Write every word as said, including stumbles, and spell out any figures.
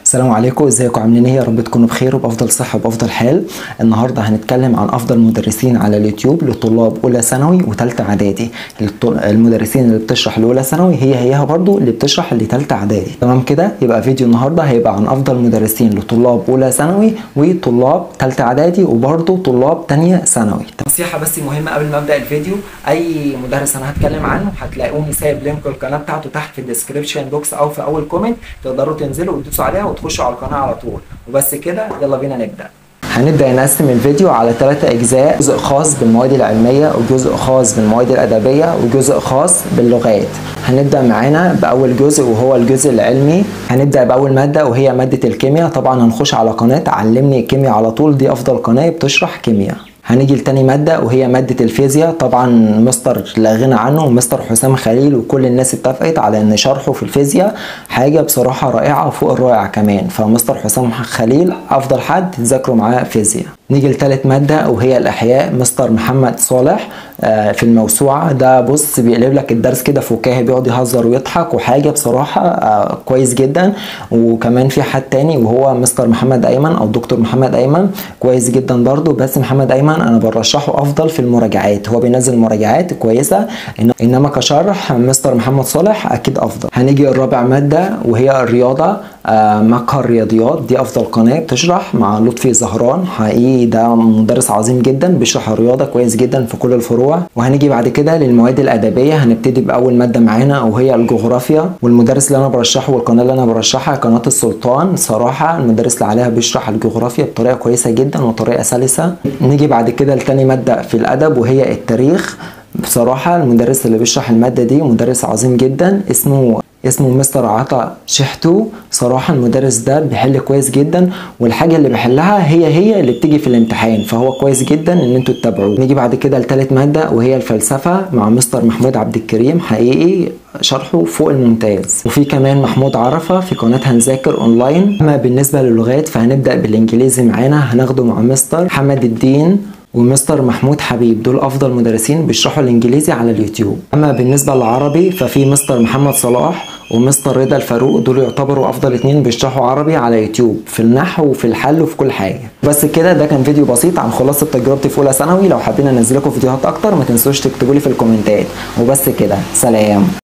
السلام عليكم، ازيكم عاملين ايه؟ يا رب تكونوا بخير وبافضل صحه وبافضل حال. النهارده هنتكلم عن افضل مدرسين على اليوتيوب لطلاب اولى ثانوي وثالثه اعدادي. المدرسين اللي بتشرح لاولى ثانوي هي هيها برضو اللي بتشرح لثالثه اعدادي. تمام كده؟ يبقى فيديو النهارده هيبقى عن افضل مدرسين لطلاب اولى ثانوي وطلاب ثالثه اعدادي وبرضو طلاب ثانيه ثانوي. نصيحه بس مهمه قبل ما ابدا الفيديو، اي مدرس انا هتكلم عنه هتلاقوني سايب لينك القناه بتاعته تحت في الديسكربشن بوكس او في اول كومنت، تقدروا تنزلوا وتدوسوا عليها وتخشوا على القناه على طول. وبس كده، يلا بينا نبدا. هنبدا نقسم الفيديو على ثلاثة اجزاء، جزء خاص بالمواد العلميه وجزء خاص بالمواد الادبيه وجزء خاص باللغات. هنبدا معانا باول جزء وهو الجزء العلمي. هنبدا باول ماده وهي ماده الكيمياء. طبعا هنخش على قناه علمني الكيمياء على طول، دي افضل قناه بتشرح كيمياء. هنيجي لتاني مادة وهي مادة الفيزياء. طبعا مستر لا غنى عنه، مستر حسام خليل، وكل الناس اتفقت على ان شرحه في الفيزياء حاجة بصراحة رائعة وفوق الرائع كمان، فمستر حسام خليل افضل حد تذاكروا معاه فيزياء. نيجي لتالت مادة وهي الأحياء، مستر محمد صالح في الموسوعة. ده بص بيقلب لك الدرس كده فكاهي، بيقعد يهزر ويضحك وحاجة بصراحة كويس جدا. وكمان في حد تاني وهو مستر محمد أيمن أو دكتور محمد أيمن، كويس جدا برضو. بس محمد أيمن أنا برشحه أفضل في المراجعات، هو بينزل مراجعات كويسة، إنما كشرح مستر محمد صالح أكيد أفضل. هنيجي الرابع مادة وهي الرياضة، مقهى الرياضيات، دي أفضل قناة بتشرح مع لطفي زهران. حقيقي ده مدرس عظيم جدا، بيشرح الرياضة كويس جدا في كل الفروع. وهنيجي بعد كده للمواد الأدبية. هنبتدي بأول مادة معانا وهي الجغرافيا، والمدرس اللي أنا برشحه والقناة اللي أنا برشحها قناة السلطان. صراحة المدرس اللي عليها بيشرح الجغرافيا بطريقة كويسة جدا وطريقة سلسة. نيجي بعد كده لتاني مادة في الأدب وهي التاريخ. بصراحة المدرس اللي بيشرح المادة دي مدرس عظيم جدا، اسمه اسمه مستر عطا شحتو. صراحة المدرس ده بيحل كويس جدا، والحاجة اللي بيحلها هي هي اللي بتيجي في الامتحان، فهو كويس جدا ان انتوا تتابعوه. نيجي بعد كده لتالت مادة وهي الفلسفة مع مستر محمود عبد الكريم، حقيقي شرحه فوق الممتاز. وفي كمان محمود عرفة في قناة هنذاكر اونلاين. اما بالنسبة للغات فهنبدأ بالانجليزي معانا، هناخده مع مستر محمد الدين ومستر محمود حبيب، دول افضل مدرسين بيشرحوا الانجليزي على اليوتيوب. اما بالنسبه للعربي ففي مستر محمد صلاح ومستر رضا الفاروق، دول يعتبروا افضل اتنين بيشرحوا عربي على يوتيوب في النحو وفي الحل وفي كل حاجه. بس كده، ده كان فيديو بسيط عن خلاصه تجربتي في اولى ثانوي. لو حابين انزل لكم فيديوهات اكتر ما تنسوش تكتبوا لي في الكومنتات. وبس كده، سلام.